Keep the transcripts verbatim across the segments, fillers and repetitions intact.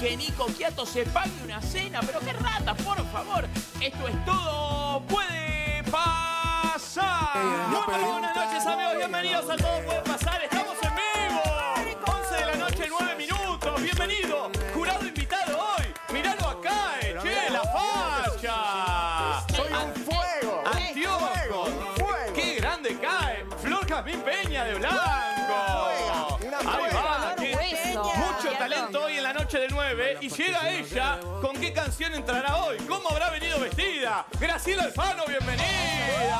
que Nico Quiato se pague una cena. Pero qué rata, por favor. Esto es todo. Puede pasar. Muy buenas noches, amigos. Bienvenidos a Todo Puede Pasar. Estamos en vivo. once de la noche, nueve minutos. Bienvenido. Jurado invitado hoy. Miralo acá, eh. Che, la facha. Soy un fuego. Antíoco. Fuego. Qué grande cae. Flor Jazmín Peña de Blanco. Ahí va. Qué- Mucho talento hoy en la noche del nueve. Y llega ella. ¿Con qué canción entrará hoy? ¿Cómo habrá venido vestida? Graciela Alfano, bienvenida.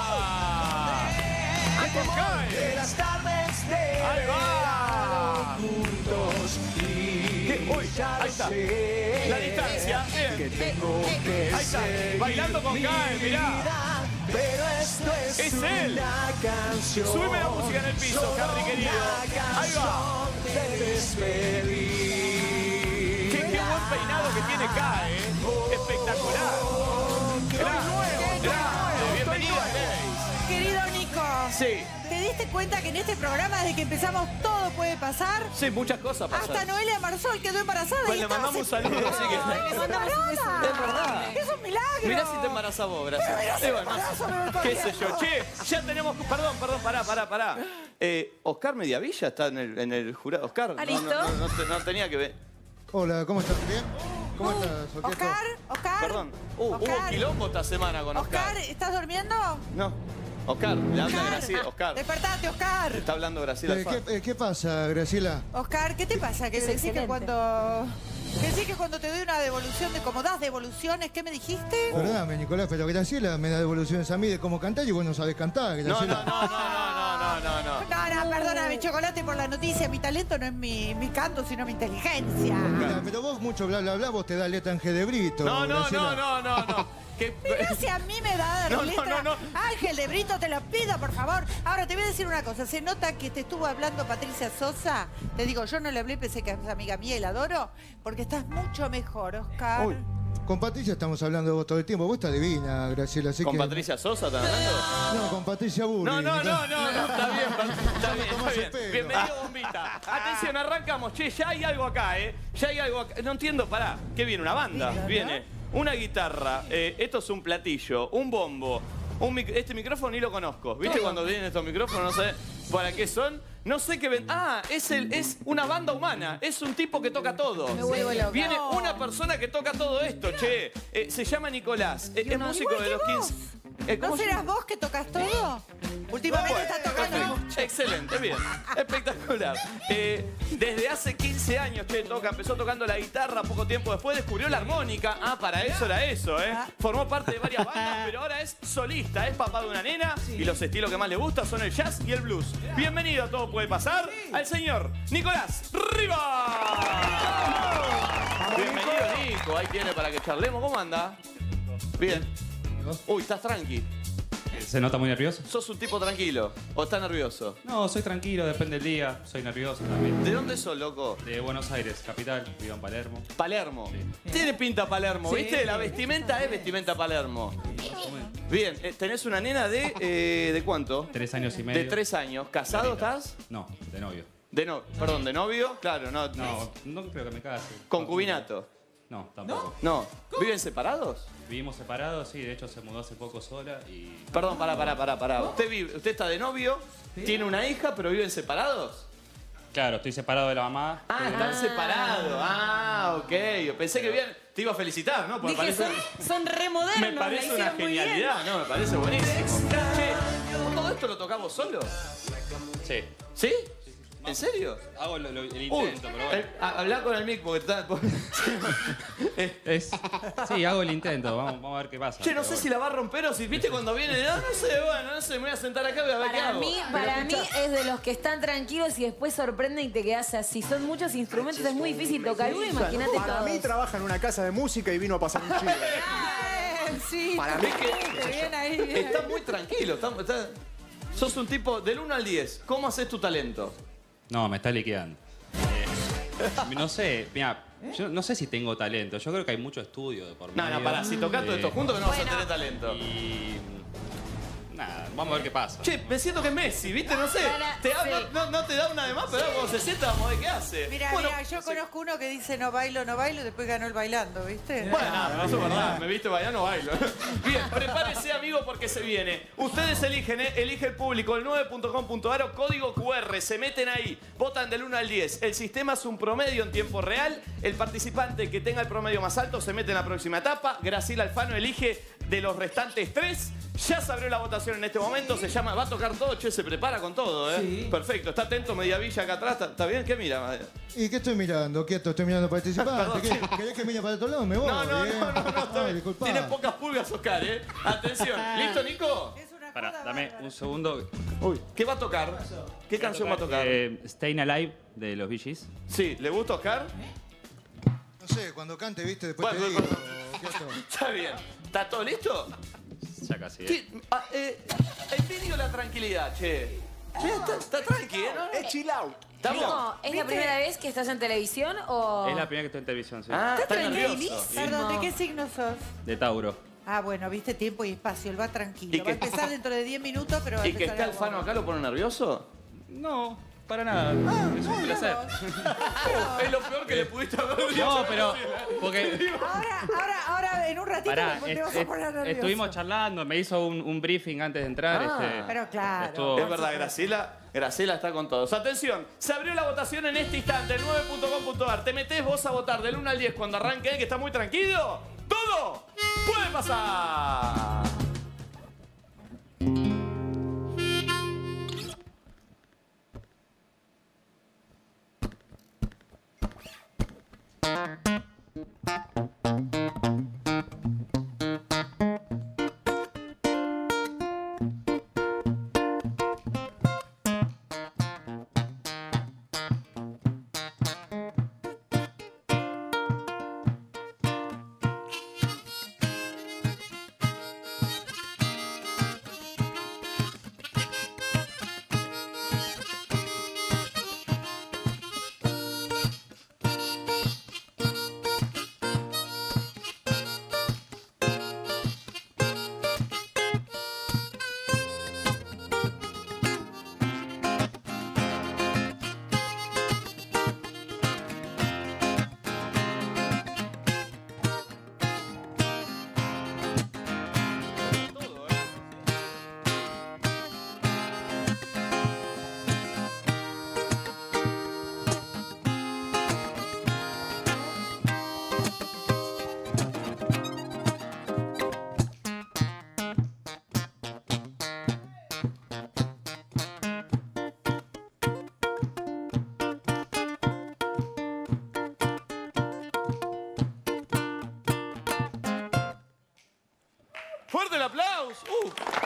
¿Cómo cae? Las tardes de Ahí va. juntos y ¿Qué? Uy, ahí está. La distancia. que Bien. tengo que Ahí está. seguir Bailando con mi Cae, mirá. vida, pero esto es, Es una él. canción. Súbeme la música en el piso, Solo Harry, querido. una Ahí va. canción de despedir. Qué, qué buen peinado que tiene Cae, ¿eh? Espectacular. Grande, grande. Bienvenida, Grace. Querido Nico, Sí, ¿te diste cuenta que en este programa, desde que empezamos, todo puede pasar? sí, muchas cosas pasan. Hasta Noelia Marsol quedó embarazada. Pues y le estaba mandamos un se- saludo, así que- Ay, le mandamos un beso. Es verdad. Es un milagro. Mirá si te embarazas vos, gracias. Mirá si Eh, me bueno, embarazo, me voy qué sé yo. corriendo. Che, ya tenemos... Perdón, perdón, pará, pará, pará. Eh, Oscar Mediavilla está en el, en el jurado. Oscar, ¿Ah, no, listo? no, no, no te- no tenía que ver. Hola, ¿cómo estás? ¿Bien? ¿Cómo Uh, estás, Oquieto? Oscar, Oscar. Perdón. Uh, hubo Oscar. quilombo esta semana con Oscar. Oscar, ¿estás durmiendo? No. Oscar, le habla Oscar. Graciela. Oscar. Despertate, Oscar. Está hablando Graciela Eh, Alfano. ¿qué, eh, ¿Qué pasa, Graciela? Oscar, ¿qué te pasa? Que Es decís que excelente. cuando... Que decís que cuando te doy una devolución de como das devoluciones, ¿qué me dijiste? Perdóname, Nicolás, pero Graciela me da devoluciones a mí de cómo cantar y vos no sabés cantar, No, Graciela. no, no, no, no, no, no, no. No, no, perdóname, Chocolate, por la noticia. Mi talento no es mi, mi canto, sino mi inteligencia. Mira, pero vos mucho bla bla bla, vos te da letra en G de Brito. No, no, Graciela. no, no, no, no. Que- Mira si a mí me da dar No, no, letra. no, no. Ángel de Brito, te lo pido, por favor. Ahora, te voy a decir una cosa. Se nota que te estuvo hablando Patricia Sosa. Te digo, yo no le hablé, pensé que es amiga mía y la adoro. Porque estás mucho mejor, Oscar. Uy, con Patricia estamos hablando de vos todo el tiempo. Vos estás divina, Graciela, así ¿Con que... Patricia Sosa están hablando? No, con Patricia Bulli. No, no, no, no, no, está bien, está bien, está tomás el bien. pelo. Bienvenido, bombita. Atención, arrancamos. Che, ya hay algo acá, ¿eh? Ya hay algo acá. No entiendo, pará. ¿Qué viene? ¿Una banda? Mira, ¿no? Viene una guitarra, eh, esto es un platillo, un bombo. Un mic- este micrófono ni lo conozco. ¿Viste cuando vienen estos micrófonos? No sé para qué son. No sé qué ven. Ah, es, el, es una banda humana. Es un tipo que toca todo. Me vuelvo loca. Viene una persona que toca todo esto, che. Eh, se llama Nicolás. Eh, es músico Igual de que los vos. quince. Eh, ¿No ¿cómo se serás llama? vos que tocas todo? Últimamente Bueno, estás tocando... perfecto. Excelente, bien. Espectacular. Eh, desde hace quince años, che, toca, empezó tocando la guitarra, poco tiempo después descubrió la armónica. Ah, para eso era eso, ¿eh? Formó parte de varias bandas, pero ahora es solista, es papá de una nena y los estilos que más le gustan son el jazz y el blues. Bienvenido a Todo Puede Pasar al señor Nicolás Rivas. Bienvenido, Nico. Ahí tiene para que charlemos. ¿Cómo anda? Bien. Uy, estás tranqui. ¿Se nota muy nervioso? ¿Sos un tipo tranquilo o estás nervioso? No, soy tranquilo, depende del día. Soy nervioso también. ¿De dónde sos, loco? De Buenos Aires, capital, vivo en Palermo. Palermo. Tiene pinta Palermo, ¿viste? La vestimenta es vestimenta Palermo. Bien, eh, tenés una nena de... eh, ¿de cuánto? Tres años y medio. De tres años. ¿Casado estás? No, de novio. De no, perdón, ¿de novio? Claro, no. No, no creo que me case. ¿Concubinato? No, tampoco. No. ¿Viven separados? Vivimos separados, sí, de hecho se mudó hace poco sola y... Perdón, pará, pará, pará, pará. ¿Usted, vive, usted está de novio, tiene una hija, pero viven separados? Claro, estoy separado de la mamá. Ah, están separados. Ah, ok. Yo pensé que bien. Te iba a felicitar, ¿no? Porque Dije, parece- son, son re modernos, Me la parece una hicieron muy bien. genialidad, ¿no? Me parece buenísimo. Che, ¿todo esto lo tocamos solo? Sí. ¿Sí? ¿En serio? Hago lo- lo- el Uy, intento, pero bueno. eh, a- habla con el mic porque está... Eh, Es, sí, hago el intento, vamos, vamos a ver qué pasa. Che, no pero sé bueno. si la va a romper o si, viste, cuando viene, no, no sé, bueno, no sé, me voy a sentar acá y voy a ver qué Para hago. mí, para mí es de los que están tranquilos y después sorprenden y te quedas así. Son muchos instrumentos, es muy difícil tocar uno, imagínate Para mí todos. trabaja en una casa de música y vino a pasar un chivo. Eh, sí, Para mí que te bien ahí. bien está ahí. muy tranquilo. Está, está- sos un tipo del uno al diez. ¿Cómo haces tu talento? No, me está liquidando. Eh, no sé, mira, yo no sé si tengo talento. Yo creo que hay mucho estudio de por No, medio. no, pará, si tocás todo esto Eh, juntos que no vas a Bueno. tener talento. Y Nada, vamos a ver qué pasa. Che, me siento que es Messi, ¿viste? No sé. Para- Te da- sí. no, no- no te da una de más, pero ahora cuando se sienta vamos a ver qué hace. Mira, Bueno, mira, yo sí. conozco uno que dice no bailo, no bailo y después ganó el bailando, ¿viste? Bueno, no, eso es verdad. Me viste bailar, no bailo. Bien, prepárese, amigo, porque se viene. Ustedes eligen, ¿eh? Elige el público, el nueve punto com punto ar o código cu erre. Se meten ahí, votan del uno al diez. El sistema es un promedio en tiempo real. El participante que tenga el promedio más alto se mete en la próxima etapa. Graciela Alfano elige de los restantes tres. Ya se abrió la votación en este momento. Se llama, va a tocar todo. Che, se prepara con todo, ¿eh? Sí. Perfecto. Está atento, Mediavilla acá atrás. ¿Está, está bien? ¿Qué mira? ¿Y qué estoy mirando? Quieto, estoy mirando participante. Perdón, ¿Qué- sí. ¿Querés que mire para otro lado? Me voy. No, no, ¿eh? no, no, no, está Ay, bien. disculpá. Tiene pocas pulgas, Oscar, ¿eh? Atención. ¿Listo, Nico? Es una Pará, joda dame bárbara. un segundo. Uy, ¿qué va a tocar? ¿Qué canción va a tocar? Eh, Stayin' Alive de los Bee Gees. Sí, ¿le gusta Oscar? No sé, cuando cante, viste, después Bueno, te digo. bueno. Quieto. Está bien. ¿Está todo listo? Ya casi. ¿eh? ¿Qué? Ah, eh, envidio la tranquilidad, che. Che, está, está tranqui, ¿eh? ¿No? Es chill out. ¿Estamos? Nico, ¿es la primera vez que estás en televisión o...? Es la primera que estoy en televisión, sí. Ah, está tranquilísimo. nervioso. Perdón, ¿de qué signo sos? De Tauro. Ah, bueno, viste tiempo y espacio, él va tranquilo. ¿Y Va a que- empezar dentro de diez minutos, pero va a ¿Y que empezar está a- Alfano acá lo pone nervioso? No, para nada. es un placer. Es lo peor que le pudiste haber dicho. No, pero. Porque. Ahora, ahora, ahora, en un ratito Pará, te est- vas a poner est- nervioso. estuvimos charlando, me hizo un, un briefing antes de entrar. Ah, este, pero claro. estuvo- Es verdad, Graciela, Graciela está con todos. Atención, se abrió la votación en este instante, el nueve punto com punto ar. Te metés vos a votar del uno al diez cuando arranque él, que está muy tranquilo. ¡Todo puede pasar! Todo, ¿eh? ¡Fuerte el aplauso! Uh.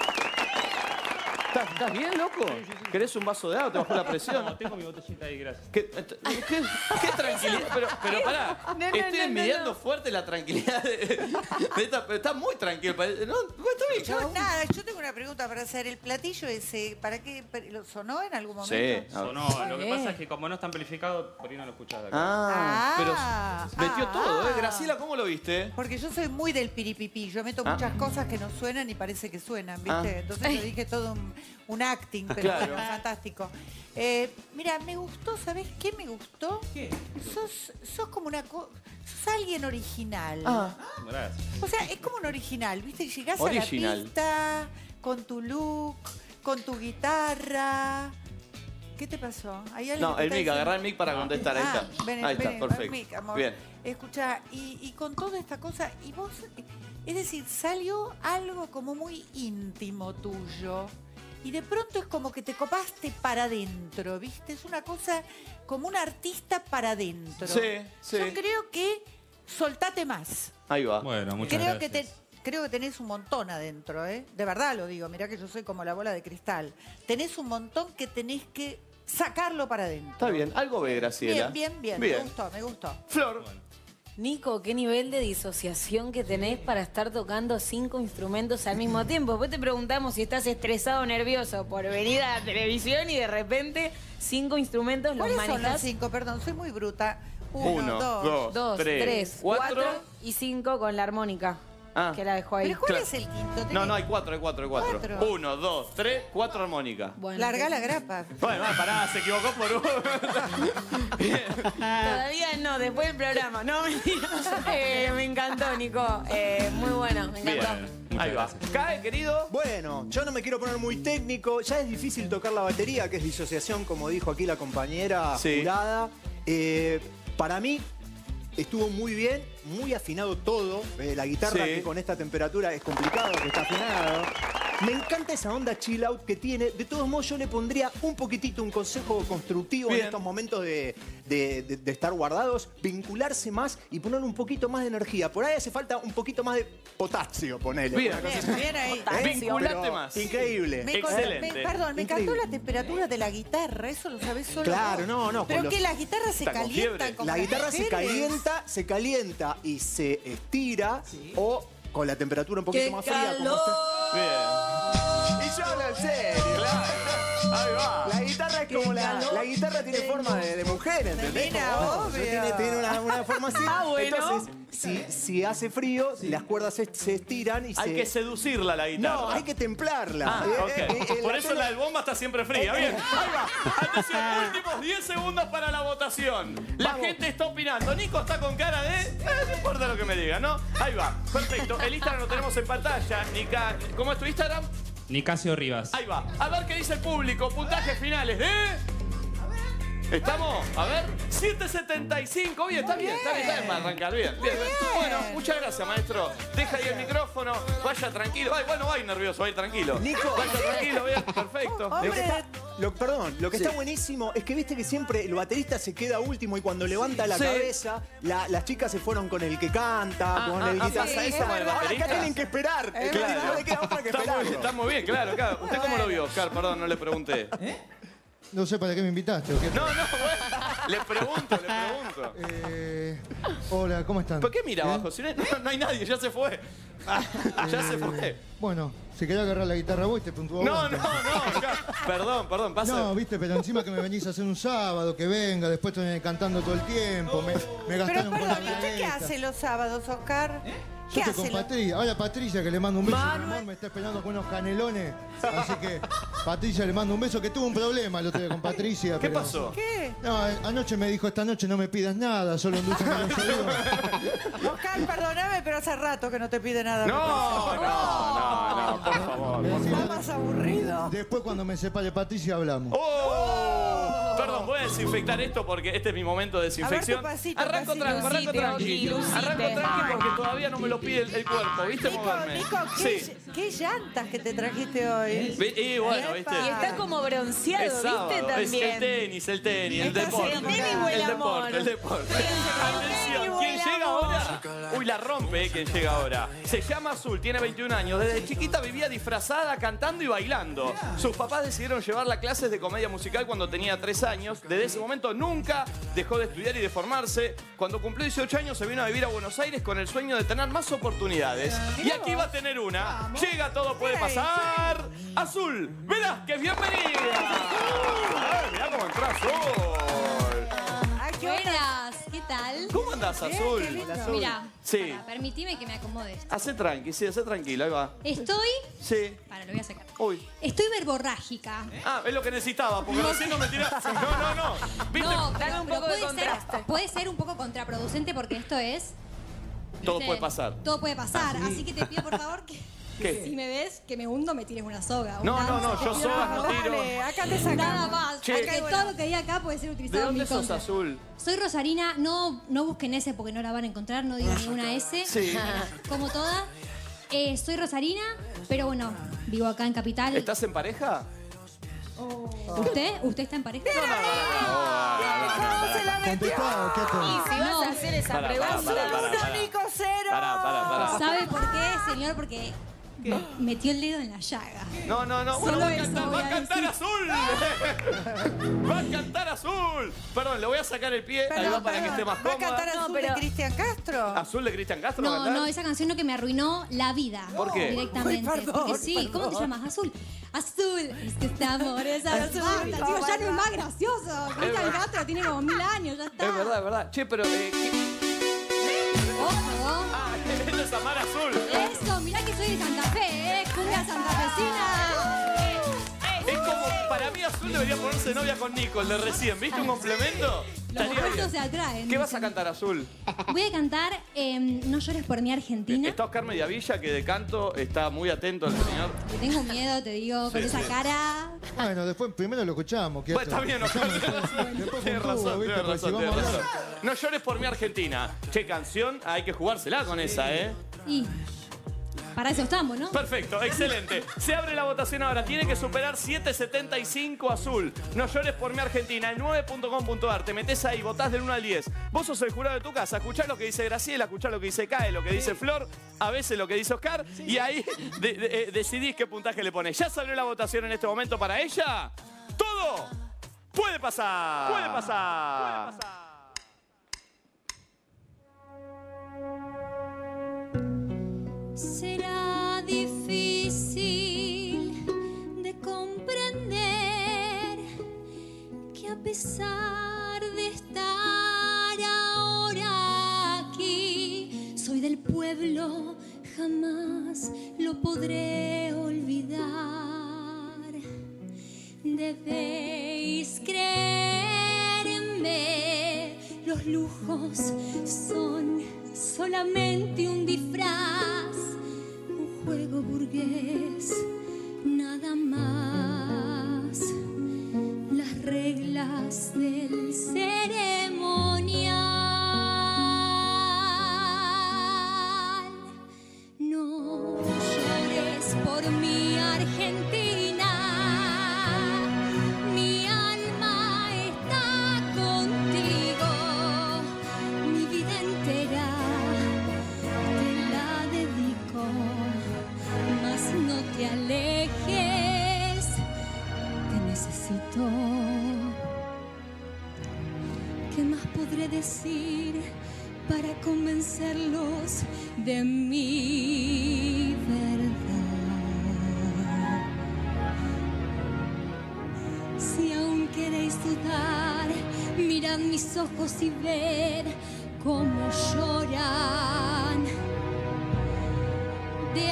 ¿Estás, estás bien, loco? ¿Querés un vaso de agua? ¿Te bajó la presión? No, tengo mi botellita ahí, gracias. ¿Qué, qué, qué tranquilidad? Pero, pero pará, No, no, estoy no, no, envidiando no. fuerte la tranquilidad de, de esta... Pero está muy tranquilo. parece- No, no, está bien. Yo, nada, yo tengo una pregunta para hacer. ¿El platillo ese, para qué? ¿Lo sonó en algún momento? Sí. Sonó, lo que bien. pasa es que como no está amplificado, por ahí no lo escuchás de acá. Ah, Ah. pero metió Ah. todo, ¿eh? Graciela, ¿cómo lo viste? Porque yo soy muy del piripipí. Yo meto Ah. muchas cosas que no suenan y parece que suenan, ¿viste? Ah. Entonces yo dije todo un, un acting, pero Claro. bueno, fantástico. Eh, mira, me gustó, ¿sabés qué me gustó? ¿Qué? Sos, sos como una... co- sos alguien original. Ah. Gracias. O sea, es como un original, ¿viste? Llegás Original. a la pista con tu look, con tu guitarra. ¿Qué te pasó? ¿Hay alguien No, que te el está mic, diciendo? agarrá el mic para contestar. Ahí Ah, está. ven, Ahí está, ven, perfecto. mic, amor. Bien. Escucha, y, y con toda esta cosa, y vos, es decir, salió algo como muy íntimo tuyo. Y de pronto es como que te copaste para adentro, ¿viste? Es una cosa como un artista para adentro. Sí, sí. Yo creo que soltate más. Ahí va. Bueno, muchas Creo que, gracias. te, creo que tenés un montón adentro, ¿eh? De verdad lo digo, mirá que yo soy como la bola de cristal. Tenés un montón que tenés que sacarlo para adentro. Está bien. Algo ve, Graciela. Bien, bien, bien. Me gustó, me gustó. Flor. Nico, ¿qué nivel de disociación que tenés para estar tocando cinco instrumentos al mismo tiempo? Después te preguntamos si estás estresado o nervioso por venir a la televisión y de repente cinco instrumentos los ¿Cuáles son los manejas. cinco? Perdón, soy muy bruta. Uno, Uno, dos. dos, Dos, tres, tres, cuatro. cuatro y cinco con la armónica. Ah. que la dejó ahí. ¿Pero cuál Claro. es el quinto? No, no, hay cuatro, hay cuatro, hay cuatro. Cuatro. Uno, dos, tres, cuatro armónicas. Bueno, Larga la grapa. Bueno, va, pará, se equivocó por uno. Bien. Todavía no, después del programa. No, mentira. Eh, me encantó, Nico. Eh, muy bueno, me Bien. encantó. Muchas Ahí va. gracias. Cae, querido. Bueno, yo no me quiero poner muy técnico. Ya es difícil tocar la batería, que es disociación, como dijo aquí la compañera Sí. jurada. Eh, para mí estuvo muy bien, muy afinado todo. Eh, la guitarra, Sí. que con esta temperatura es complicado, que está afinado. Me encanta esa onda chill out que tiene. De todos modos, yo le pondría un poquitito un consejo constructivo Bien. en estos momentos de, de- de- de estar guardados. Vincularse más y poner un poquito más de energía. Por ahí hace falta un poquito más de potasio, ponele. Bien. Una cosa Bien, bien ahí. ¿Eh? Vinculate Pero más. Increíble. Me con- Excelente. me- perdón, me encantó Increíble. la temperatura de la guitarra, eso lo sabés solo Claro, vos. no, no, con Pero los- que las guitarras se Está con calientan fiebre. como La las guitarra se mujeres. calienta, se calienta y se estira o con la temperatura un poquito ¡Qué más fría. Como calor! Bien. Y yo hablo en serio. Ahí va. La guitarra es como la, la guitarra tiene forma de, de mujer, ¿entendés? Nena, Como, obvio. tiene, tiene una, una forma así. Ah, bueno. Entonces, si, si hace frío, las cuerdas se, se estiran y Hay se... que seducirla la guitarra. No, hay que templarla. Ah, Eh, ok. eh, eh, en Por la eso tele- la del bomba está siempre fría. Bien, ahí va. Atención, últimos diez segundos para la votación. La Vamos. gente está opinando. Nico está con cara de... eh, no importa lo que me diga, ¿no? Ahí va. Perfecto. El Instagram lo tenemos en pantalla. Nica, ¿cómo es tu Instagram? Nicasio Rivas. Ahí va. A ver qué dice el público. Puntajes finales de... ¿Estamos? A ver. siete setenta y cinco. Bien, está bien, está bien, está bien para arrancar. Bien, bien. Bueno, muchas gracias, maestro. Deja ahí el micrófono. Vaya tranquilo. Ay, bueno, vaya nervioso, vaya tranquilo. Nico. Vaya tranquilo, bien, perfecto. Lo que Hombre, está, lo- perdón, lo que Sí. está buenísimo es que viste que siempre el baterista se queda último y cuando levanta la Sí. cabeza, la- las chicas se fueron con el que canta, Ah, con ah, el ah, guitarrista. ¿pasa eso con el Ahora, baterista? acá tienen que esperar. Es Que verdad. no le queda otra que Está muy, esperarlo. está muy bien, claro, claro. ¿Usted cómo lo vio, Oscar? Perdón, no le pregunté. No sé para qué me invitaste. ¿o qué? No, no, bueno, le pregunto, le pregunto. Eh, hola, ¿cómo están? ¿Por qué mira ¿Eh? abajo? Si no, no- no hay nadie, ya se fue. Ya se fue. Eh, Bueno, si querés agarrar la guitarra vos, te puntúo No, antes. no, no. ya. Perdón, perdón, pasa. No, viste, pero encima que me venís a hacer un sábado, que venga, después estoy cantando todo el tiempo, me, me pero gastaron con la perdón, ¿y usted qué planeta. hace los sábados, Oscar? ¿Qué Yo estoy hace? con los- Patricia. Hola Patricia, que le mando un beso. Mi Manuel. amor me está esperando con unos canelones. Así que Patricia le mando un beso, que tuvo un problema el otro día con Patricia. ¿Qué pero- pasó? ¿Qué? No, a- anoche me dijo, esta noche no me pidas nada, solo endulzame los oídos. Oscar, perdóname, pero hace rato que no te pide nada. No, no, no, no, por favor. por favor. Está más aburrido. Después cuando me separe Patricia hablamos. ¡Oh! Perdón, voy a desinfectar esto porque este es mi momento de desinfección. A ver, tu pasito, arranco pasito. tranqui, arranco Lucite, tranqui. Oki, lucite. Arranco tranqui porque todavía no me lo pide el, el cuerpo, ¿viste? Nico, Moverme. Nico, ¿qué, Sí. qué llantas que te trajiste hoy? Ve- Y bueno, ¿viste? Epa. Y está como bronceado, Es sábado, ¿viste? es También. el tenis, el tenis, el Estás deporte. en El tenis o el amor. deporte, el deporte. Atención, o ¿quién el llega amor. ahora? Uy, la rompe, ¿eh? ¿Quién llega ahora? Se llama Azul, tiene veintiún años. Desde chiquita vivía disfrazada, cantando y bailando. Sus papás decidieron llevarla a clases de comedia musical cuando tenía tres años. Desde ese momento nunca dejó de estudiar y de formarse. Cuando cumplió dieciocho años se vino a vivir a Buenos Aires con el sueño de tener más oportunidades. Y aquí va a tener una. Llega, todo puede Mira ahí. pasar. Azul, Velázquez, bienvenida. Ay, mirá cómo entró Azul. Ay, qué onda. Buenas, ¿qué tal? ¿Cómo andás, Bien, Azul? qué lindo. Mira, Sí. pará, permitime que me acomode esto. Hacé tranqui, sí, hacé tranquilo, ahí va. Estoy, Sí. para, lo voy a sacar. Uy. Estoy verborrágica. Ah, es lo que necesitaba, porque recién no me tiraste. No, no, no. ¿Viste? No, Dame pero, un pero poco de puede contraste. ser, puede ser un poco contraproducente porque esto es... Todo ¿viste? puede pasar. Todo puede pasar, así que te pido por favor que ¿Qué? si me ves que me hundo me tires una soga. No, una no, no, lanza, yo te pido sogas por no favor. tiro. Dale, acá te sacamos. Nada más, Che. porque todo lo que diga acá puede ser ¿De utilizado en dónde mi sos, contra. Azul? Soy Rosarina, no, no busquen ese porque no la van a encontrar, no digo ninguna S. Sí. Como toda. Eh, soy Rosarina, pero bueno, vivo acá en Capital. ¿Estás en pareja? ¿Usted? ¿Usted está en pareja? ¿Cómo se la metió? Contestado, ¿qué te- Y si vas No. a hacer esa Pará, pará, pregunta... pará, pará, Uno, pará. Nico, cero. Pará, pará, pará. ¿Sabe por qué, señor? Porque metió el dedo en la llaga. No, no, no. Bueno, Solo va a eso cantar, voy va a a cantar decir. Azul. Va a cantar Azul. Perdón, le voy a sacar el pie. Ahí va Perdón, para que perdón. esté más ¿Va a cómoda. cantar No, Azul pero- de Cristian Castro? ¿Azul de Cristian Castro va a No, cantar? no, esa canción no que me arruinó la vida. ¿Por qué? Directamente. Uy, perdón, Porque sí, ¿cómo te perdón. llamas? Azul. Azul. Es que este amor es azul. Azul, Basta, chicos, ya no es basta. más gracioso. Cristian Castro tiene como mil años, ya está. Es verdad, es verdad. Che, pero... Eh, ¿qué- Ojo. Ah, él es Amar Azul. Es Es como, para mí Azul debería ponerse de novia con Nico, el de recién. ¿Viste un complemento? Los Estaría opuestos bien. se atraen. ¿Qué vas a cantar, Azul? Voy a cantar eh, No llores por mi Argentina. Está Oscar Mediavilla, que de canto está muy atento al señor. Que tengo miedo, te digo, con Sí, esa sí. cara. Bueno, después primero lo escuchamos. Bueno, está bien, Oscar. Después Tienes con razón, tubo, ¿viste? tienes Porque si razón, vamos tienes a razón. hablar- No llores por mi Argentina. Che, canción, hay que jugársela con esa, ¿eh? Y para eso estamos, ¿no? Perfecto, excelente. Se abre la votación ahora. Tiene que superar siete setenta y cinco Azul. No llores por mi Argentina. El nueve punto com punto ar. Te metés ahí, votás del uno al diez. Vos sos el jurado de tu casa. Escuchás lo que dice Graciela, escuchás lo que dice Cae, lo que dice Flor, a veces lo que dice Oscar. Y ahí de- de- eh, decidís qué puntaje le pones. Ya se abrió la votación en este momento para ella. Todo puede pasar. Puede pasar. Puede pasar. Será difícil de comprender que a pesar de estar ahora aquí, soy del pueblo, jamás lo podré olvidar. Debéis creerme, los lujos son solamente un disfraz, un juego burgués, nada más. Las reglas del ceremonial. No llores por mi Argentina, mi alma está contigo, mi vida entera te la dedico, mas no te alejes, te necesito. ¿Qué más podré decir para convencerlos de mi verdad? Si aún queréis dudar, mirad mis ojos y ved cómo lloran de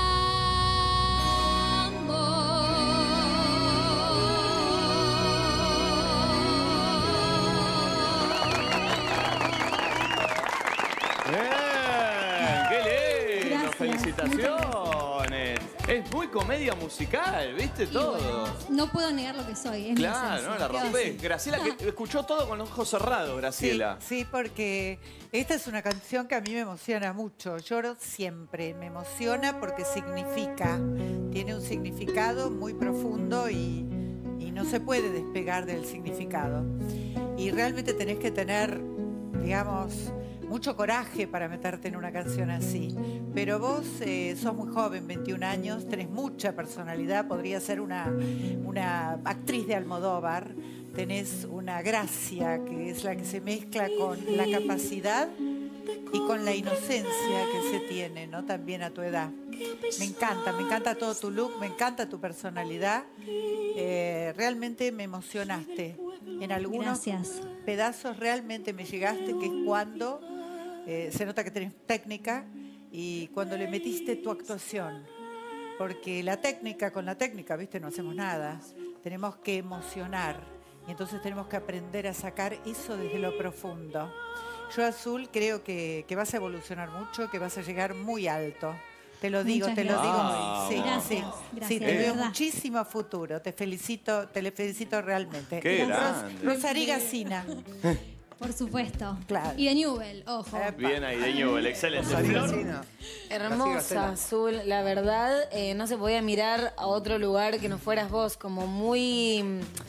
Bien, qué lindo, Gracias. felicitaciones. Es muy comedia musical, ¿viste? Y Todo. bueno, no puedo negar lo que soy. Es mi Claro, esencia. ¿no? La ¿Qué va a rompés. decir? Graciela, que escuchó todo con los ojos cerrados, Sí, Graciela. sí, porque esta es una canción que a mí me emociona mucho. Lloro siempre, me emociona porque significa, tiene un significado muy profundo y, y no se puede despegar del significado. Y realmente tenés que tener, digamos, mucho coraje para meterte en una canción así. Pero vos eh, sos muy joven, veintiún años, tenés mucha personalidad, podría ser una, una actriz de Almodóvar, tenés una gracia que es la que se mezcla con la capacidad y con la inocencia que se tiene, ¿no? También a tu edad. Me encanta, me encanta todo tu look, me encanta tu personalidad. Eh, realmente me emocionaste. En algunos Gracias. pedazos realmente me llegaste, que es cuando eh, se nota que tenés técnica y cuando le metiste tu actuación. Porque la técnica, con la técnica, ¿viste? No hacemos nada. Tenemos que emocionar. Y entonces tenemos que aprender a sacar eso desde lo profundo. Yo, Azul, creo que, que vas a evolucionar mucho, que vas a llegar muy alto. Te lo digo, Muchas te lo gracias. digo. Wow. Sí, Gracias, sí, gracias, sí, de te veo verdad. muchísimo futuro. Te felicito, te le felicito realmente. Qué Ros- grande. Rosary Gacina. Por supuesto. Claro. Y de Newell, ojo. Epa. Bien ahí, de Newell, excelente. Flor, Hermosa, Azul. La verdad, eh, no se podía mirar a otro lugar que no fueras vos, como muy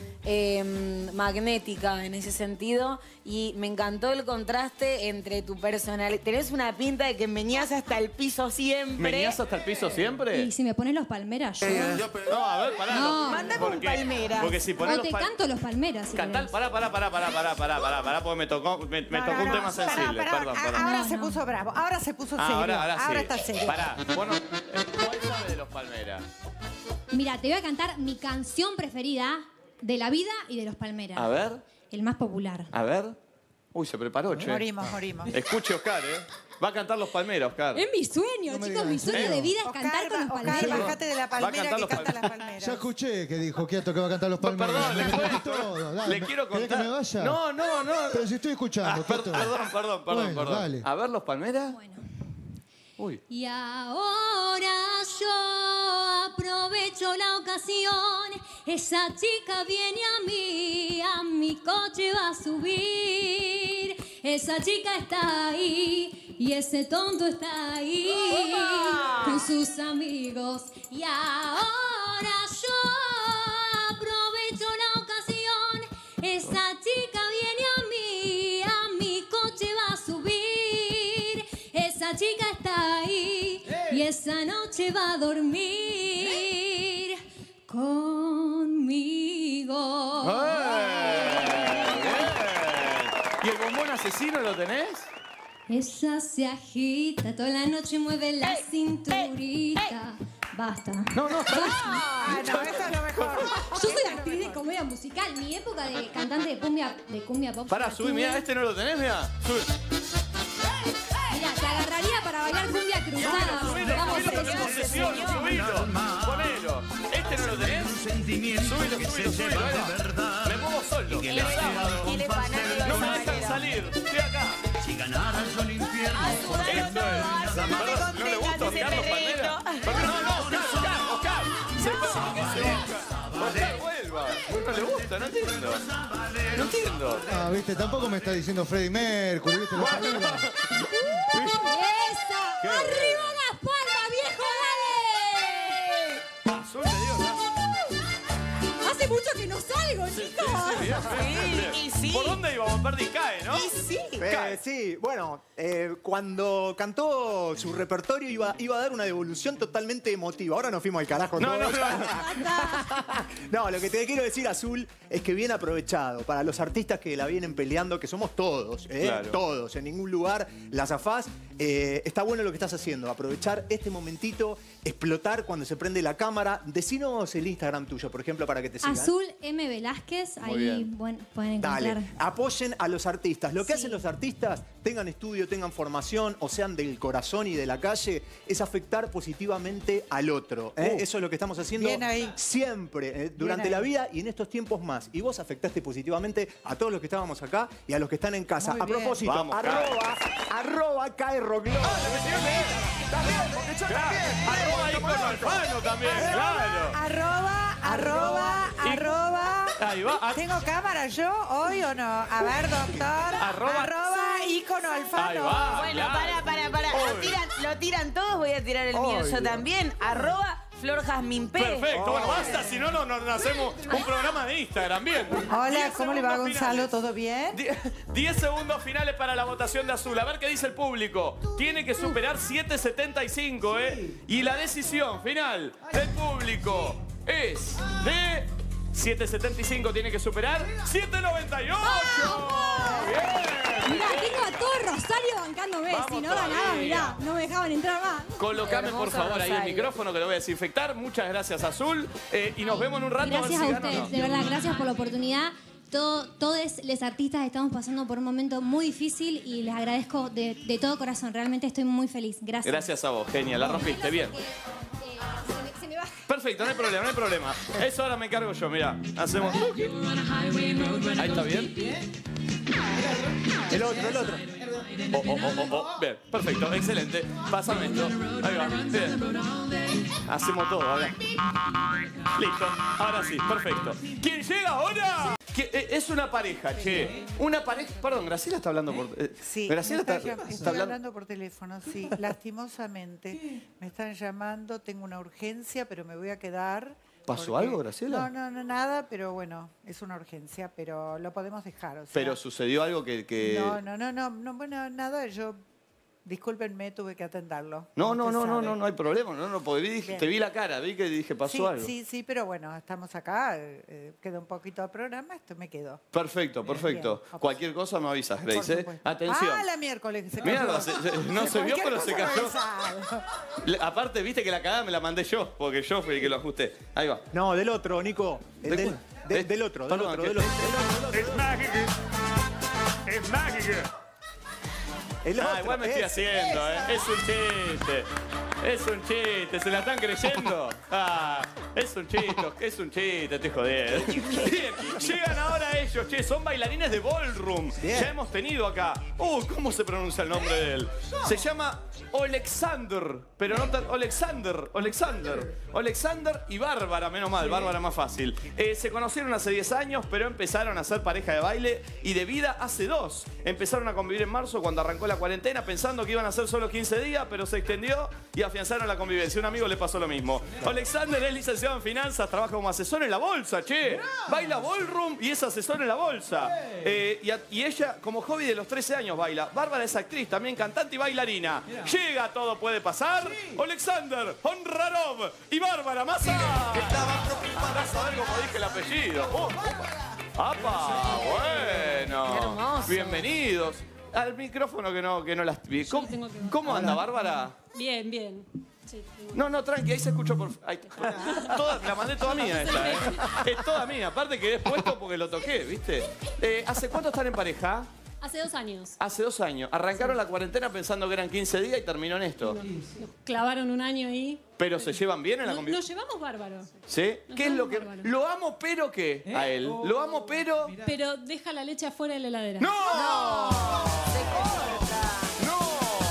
eh, magnética en ese sentido. Y me encantó el contraste entre tu personalidad. Tenés una pinta de que meñás hasta el piso siempre. ¿Menías hasta el piso siempre? Y si me pones los palmeras, yo. No, a ver, pará. No. Mándame un Porque- palmeras. Porque si pones O los te pal- canto los palmeras. Si Cantar, querés. pará, pará, pará, pará, pará, pará, pará, pará, porque me tocó, me, me No, tocó no, un no. tema Pará, sensible. pará. Perdón, A- perdón. Ahora No, se no. puso bravo, ahora se puso Ah, serio. ahora, ahora sí. está serio. Pará, bueno, eh, ¿cuál sabe de los Palmeras? Mira, te voy a cantar mi canción preferida de la vida y de los palmeras. A ver, El más popular. a ver. Uy, se preparó, che. Morimos, morimos. Escuche, Oscar, ¿eh? Va a cantar Los Palmeros, Oscar. Es mi sueño, No me chicos, digas mi eso. sueño de vida es Oscar, cantar con los Oscar, palmeros. bajate de la Va a palmera cantar que los canta palmeros. las palmeras. Ya escuché que dijo Quieto que va a cantar los palmeros. Perdón, le, Me puedo- metí todo, dale. le quiero ¿Querés contar. que me vaya? No, no, no. Pero si estoy escuchando, Ah, per- Quieto. perdón, perdón, perdón, Bueno, perdón. dale. A ver, Los Palmeras. Bueno. Uy. Y ahora yo aprovecho la ocasión. Esa chica viene a mí, a mi coche va a subir. Esa chica está ahí y ese tonto está ahí con sus amigos. Y ahora yo aprovecho la ocasión. Esa chica viene a mí, a mi coche va a subir. Esa chica está ahí y esa noche va a dormir conmigo. ¡Eh! Bien. ¿Y el bombón asesino lo tenés? Ella se agita, toda la noche mueve la cinturita. Basta. No, no, está bien. Ah, no, esto es lo mejor. Yo soy actriz de comedia musical. Mi época de cantante de cumbia, de cumbia pop. Pará, la subí, tuve. mirá, este no lo tenés, mirá. Subí. Mirá, te agarraría para bailar cumbia cruzada. Subilo, Vamos subilo, a con eso. obsesión, subilo. Ponelo. ¿Este no lo tenés? Subilo, subilo, subilo. venga. Me muevo solo. El sábado. Él es fanático No de me esa dejan manera. salir. Estoy acá. A sudar Esto es. Perdón, ¿no le gusta Oscar Los Palmeras? Perdón, no, no, Oscar, Oscar, Oscar. Se va, que se baja. Oscar, vuelva. No le gusta, no entiendo. No entiendo. Ah, viste, tampoco me está diciendo Freddie Mercury, viste, los palmeros. ¡Esa! ¡Arriba las palmas, viejo! ¡Dale! Azul, te digo, ¿no? Hace mucho que no salgo, chicos. Bien, bien, bien. y sí. ¿Por dónde íbamos? Perdí, cae, ¿no? Y sí. Eh, sí, bueno, eh, cuando cantó su repertorio iba, iba a dar una devolución totalmente emotiva. Ahora nos fuimos al carajo No, todos. no, no. No, lo que te quiero decir, Azul, es que bien aprovechado para los artistas que la vienen peleando, que somos todos, ¿eh? Claro. Todos, en ningún lugar la zafás. Eh, está bueno lo que estás haciendo, aprovechar este momentito, explotar cuando se prende la cámara. Decinos el Instagram tuyo, por ejemplo, para que te sigan. Azul M. Velázquez, Muy ahí bien. bueno, pueden encontrar. Dale, apoyen a los artistas. Lo que Sí. hacen los artistas, tengan estudio, tengan formación, o sean del corazón y de la calle, es afectar positivamente al otro. ¿eh? Uh. Eso es lo que estamos haciendo Bien ahí. siempre, eh, durante Bien la ahí. vida y en estos tiempos más. Y vos afectaste positivamente a todos los que estábamos acá y a los que están en casa. Muy a bien. propósito, Vamos, arroba, arroba cae Rocklo. Arroba ahí con Alfano también, claro. Arroba, arroba, Y- arroba. Ahí va. Ah, ¿Tengo cámara yo hoy o no? A ver, doctor. Arroba- Arroba ícono alfano. Ahí va. Bueno, claro. para, para, para. Lo Obvio. tiran, lo tiran todos, voy a tirar el mío yo Obvio. también. Arroba Flor Jazmín P. Perfecto, bueno, basta, si no, no, no, no hacemos un programa de Instagram, bien. Hola, Diez ¿cómo le va segundos Gonzalo? finales. ¿Todo bien? Die- diez segundos finales para la votación de Azul. A ver qué dice el público. Tiene que superar siete setenta y cinco, ¿eh? Y la decisión final del público es de siete setenta y cinco. Tiene que superar siete noventa y ocho. Bien. Mirá, tengo a todo Rosario bancándome. Vamos Si no ganaba, todavía. mirá, no me dejaban entrar más. Colocame, por Hermoso favor, ahí el Rosario. micrófono que lo voy a desinfectar. Muchas gracias, Azul. Eh, y nos vemos en un rato Gracias a a ver si gano o ustedes, no. de verdad, gracias por la oportunidad. Todo, todos los artistas estamos pasando por un momento muy difícil y les agradezco de, de todo corazón. Realmente estoy muy feliz. Gracias. Gracias a vos, genial, la rompiste, bien. Eh, se, me, se me baja. Perfecto, no hay problema, no hay problema. Eso ahora me encargo yo, mirá. Hacemos. Ahí está bien. El otro, el otro. Oh, oh, oh, oh, oh. Bien, perfecto, excelente. Pásame esto. Ahí va. Bien. Hacemos todo, ahora. Listo, ahora sí, perfecto. ¿Quién llega ahora? Que, eh, es una pareja, che. Una pareja. Perdón, Graciela está hablando por. eh, Sí, Graciela me está, está llam- está estoy hablando. hablando por teléfono, sí. Lastimosamente me están llamando, tengo una urgencia, pero me voy a quedar. ¿Pasó porque- algo, Graciela? No, no, no, nada, pero bueno, es una urgencia, pero lo podemos dejar. O sea, Pero sucedió algo que. que... no, no, no, no, no, bueno, nada, yo, discúlpenme, tuve que atenderlo. No, como no, usted no, no, sabe. no, no hay problema. No, no, porque vi, dije- Bien. te vi la cara, vi que dije pasó Sí, algo. sí, sí, pero bueno, estamos acá, eh, eh, queda un poquito de programa, esto me quedo. Perfecto, perfecto. bien. Cualquier cosa me avisas, Por Grace. ¿eh? supuesto. Atención. Ah, la miércoles. Se Mierda, cayó. se- se- no se vio, Cualquier pero se cosa me cayó. avisa. Le- Aparte, viste que la cagada me la mandé yo, porque yo fui el que lo ajusté. Ahí va. No, del otro, Nico. ¿De Del, cuál? de- De- del otro, del Perdón, otro, que- del otro. del otro, del otro. es mágico. El Ah, otro, igual me estoy ese, haciendo, ¿eh? ese. Es un chiste. Es un chiste, ¿se la están creyendo? Ah, es un chiste, es un chiste, estoy jodiendo. Bien, llegan ahora ellos, che, son bailarines de ballroom. Bien. Ya hemos tenido acá. Uh, ¿cómo se pronuncia el nombre de él? Se llama Alexander, pero no tan. Alexander, Alexander. Alexander y Bárbara, menos mal, Bárbara más fácil. Eh, se conocieron hace diez años, pero empezaron a ser pareja de baile y de vida hace dos. Empezaron a convivir en marzo cuando arrancó la cuarentena, pensando que iban a ser solo quince días, pero se extendió y afianzaron la convivencia. Un amigo le pasó lo mismo. Alexander es licenciado en finanzas, trabaja como asesor en la bolsa, che. Baila ballroom y es asesor en la bolsa. Eh, y, a- y ella, como hobby de los trece años, baila. Bárbara es actriz, también cantante y bailarina. Llega, todo puede pasar. Alexander Honrarov y Bárbara Massa. Andás a ver cómo dije el apellido. Oh, opa. ¡Apa! Bueno. Qué hermoso. Bienvenidos. Al micrófono que no, que no las... ¿Cómo, tengo que bajar. ¿Cómo anda, Bárbara? Bien, bien. Sí, tengo- No, no, tranqui, ahí se escuchó por... Ahí, toda, la mandé toda mía esta, ¿eh? Es toda mía, aparte que he puesto porque lo toqué, ¿viste? Eh, ¿Hace cuánto están en pareja? Hace dos años. Hace dos años. Arrancaron la cuarentena pensando que eran quince días y terminó en esto. Nos clavaron un año ahí. ¿Pero se llevan bien en la No- convivencia? Nos llevamos bárbaro. ¿Sí? ¿Qué es lo que...? bárbaro. Lo amo, pero ¿qué? A él. Lo amo, pero... Pero deja la leche afuera de la heladera. ¡No! ¡No!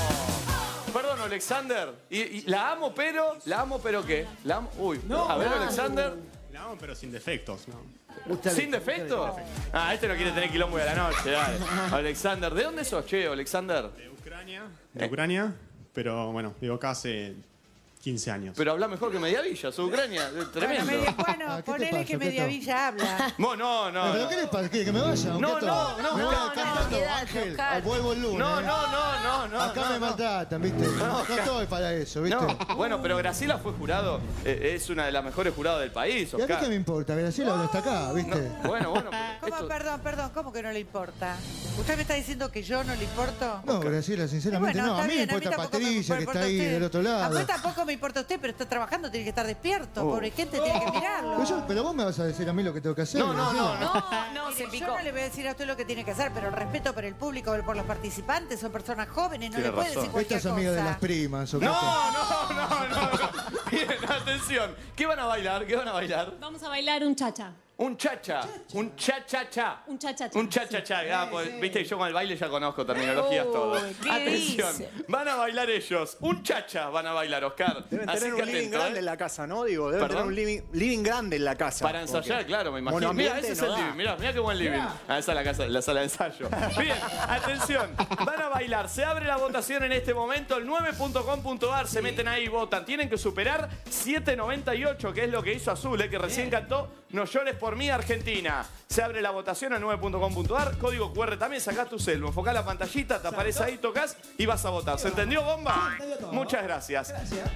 Perdón, Alexander. Y, y la amo, pero... La amo, pero ¿qué? La amo... Uy, a ver, Alexander... No, pero sin defectos, ¿no? ¿Sin defecto? Ah, este no quiere tener quilombo de la noche, dale. Alexander, ¿de dónde sos, che, Alexander? De Ucrania. De Ucrania, pero bueno, vivo acá hace quince años. Pero habla mejor que Mediavilla, sos Ucrania, Bueno, tremendo. media- bueno, Ah, ¿qué te ponele pasa, que Quieto? Mediavilla habla. No, no, no. ¿Pero no. qué le pasa? ¿Qué? ¿Que me vaya? No, Quieto. no, no, Me voy no, no, cantando, quédate, Ángel. Oscar. Vuelvo el lunes. No, no, no, no, no. Acá no, me no. maltratan, ¿viste? No, estoy para eso, ¿viste? No, bueno, pero Graciela fue jurado, eh, es una de las mejores jurados del país, ¿Y a mí Oscar. qué me importa? Graciela no está acá, ¿viste? Bueno, bueno, pero ¿Cómo, esto- perdón, perdón, cómo que no le importa? ¿Usted me está diciendo que yo no le importo? No, Graciela, sinceramente Bueno, no. A está mí me bien, importa tampoco me Patricia, que importa está ahí usted. del otro A lado. mí tampoco me importa usted, pero está trabajando, tiene que estar despierto. Oh. Pobre gente, tiene que mirarlo. Pero, yo- pero vos me vas a decir a mí lo que tengo que hacer. No, no, no, Graciela. no. No, no, se Mire, yo picó. no le voy a decir a usted lo que tiene que hacer, pero el respeto por el público, por los participantes, son personas jóvenes, no Tiene le puede razón. decir cualquier Esta es amiga de cosa. las primas, ¿o qué? No, no, no, no, no. Bien, atención. ¿Qué van a bailar? ¿Qué van a bailar? Vamos a bailar un chacha. Un chacha. Un cha-cha-cha. Un cha-cha-cha. Un cha-cha-cha. Ah, pues, viste, yo con el baile ya conozco terminologías Uy, todo. ¿qué Atención. dice? Van a bailar ellos. Un chacha van a bailar, Oscar. Deben Así tener que un living atento, grande ¿eh? en la casa, ¿no? Digo, deben ¿Perdón? tener un living, living grande en la casa. Para ensayar, porque claro, me imagino. Mira, monoambiente ese es no el da. living. Mira, mira qué buen living. Ah, esa es la, casa, la sala de ensayo. Bien, atención. Van a bailar. Se abre la votación en este momento. El nueve punto com punto ar. Se meten ahí y votan. Tienen que superar siete noventa y ocho, que es lo que hizo Azul, eh, que recién cantó No llores por mí, Argentina. Se abre la votación al nueve punto com punto ar. Código cu erre también. Sacás tu celu. Enfocás la pantallita, te aparece ahí, tocas y vas a votar. ¿Se entendió, bomba? Muchas gracias.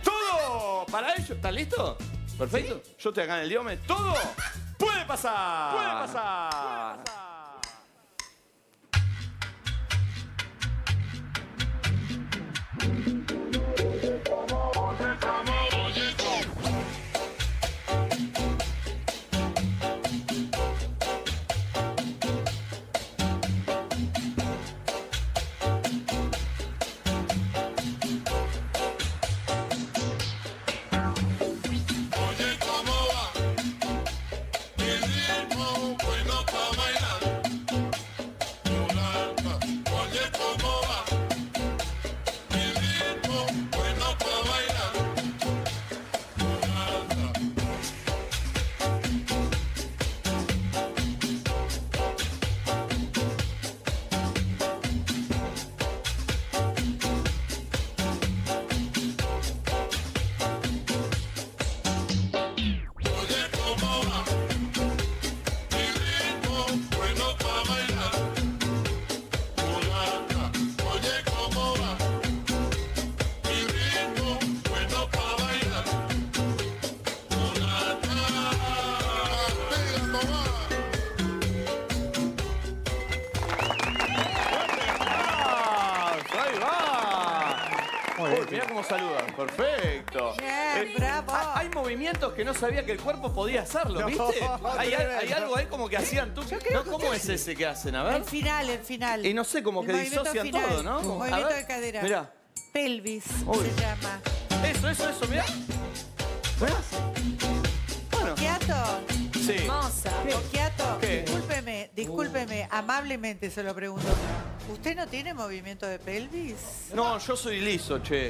¡Todo! Para ellos. ¿Están listos? Perfecto. Yo estoy acá en el diome. ¡Todo! ¡Puede pasar! ¡Puede pasar! Oye, ¿cómo va? El ritmo bueno para bailar. Flor, mirá cómo saluda. Perfecto. Bien, bravo. Hay, hay movimientos que no sabía que el cuerpo podía hacerlo, No, ¿viste? Hay, hay- tremendo. hay algo ahí como que hacían tú. Yo creo ¿No? que ¿Cómo es ustedes- ese que hacen? A ver. El final, el final. Y no sé, como El que movimiento disocian final. todo, ¿no? A Movimiento ver. de cadera. Mirá. Pelvis Uy. se llama. Eso, eso, eso, mirá. Mirá. Bueno, Quiato, sí. Hermosa. Quiato, ¿Qué? discúlpeme, discúlpeme, amablemente se lo pregunto. ¿Usted no tiene movimiento de pelvis? No, yo soy liso, che.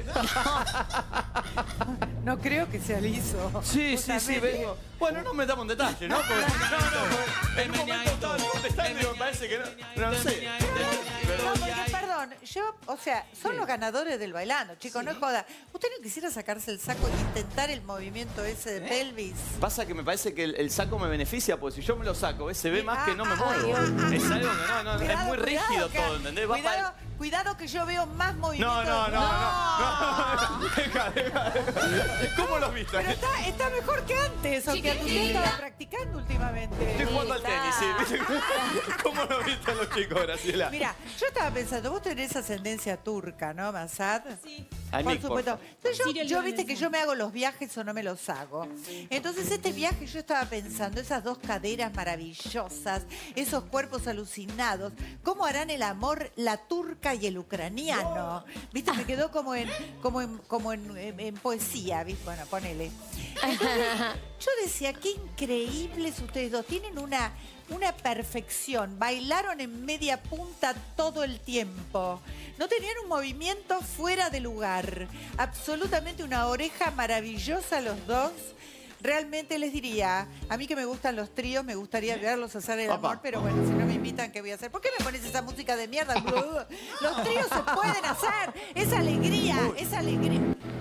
No creo que sea liso. Sí, sí, sí, Justamente. vengo. Bueno, no metamos en detalle, ¿no? Porque, no, no, porque en un momento estaba contestando y me parece que no. No sé. No, porque, perdón, yo, o sea, son los ganadores del bailando, chicos, no es joda. ¿Usted no quisiera sacarse el saco e intentar el movimiento ese de pelvis? Pasa que me parece que el, el saco me beneficia, porque si yo me lo saco, ¿ves? Se ve más que no me Ah, muevo. ah, ah, Es algo que no, no, es Cuidado, muy cuidado, rígido que- todo, ¿entendés? Va Cuidado, para- cuidado que yo veo más movimiento. No, no, no, no, no. Deja, deja, deja. ¿Cómo lo viste? Pero está, está mejor que antes, o que usted estaba practicando últimamente. Estoy jugando al tenis, sí. ¿viste? ¿Cómo lo viste a los chicos, Graciela? Mira, yo estaba pensando, vos tenés ascendencia turca, ¿no, Masad? Sí. Ay, Por Nick, por supuesto. favor. Entonces yo, Sirio yo libanesa. viste que yo me hago los viajes o no me los hago. Entonces este viaje yo estaba pensando, esas dos caderas maravillosas, esos cuerpos alucinados, ¿cómo harán el amor la turca y el ucraniano? Viste, me quedó como en, como en, como en, en- en poesía, ¿viste? Bueno, ponele. Entonces, yo decía, qué increíbles ustedes dos, tienen una, una perfección, bailaron en media punta todo el tiempo. No tenían un movimiento fuera de lugar. Absolutamente una oreja maravillosa los dos. Realmente les diría, a mí que me gustan los tríos, me gustaría verlos hacer el amor, pero bueno, si no me invitan, ¿qué voy a hacer? ¿Por qué me pones esa música de mierda? Los tríos se pueden hacer. Es alegría, es alegría.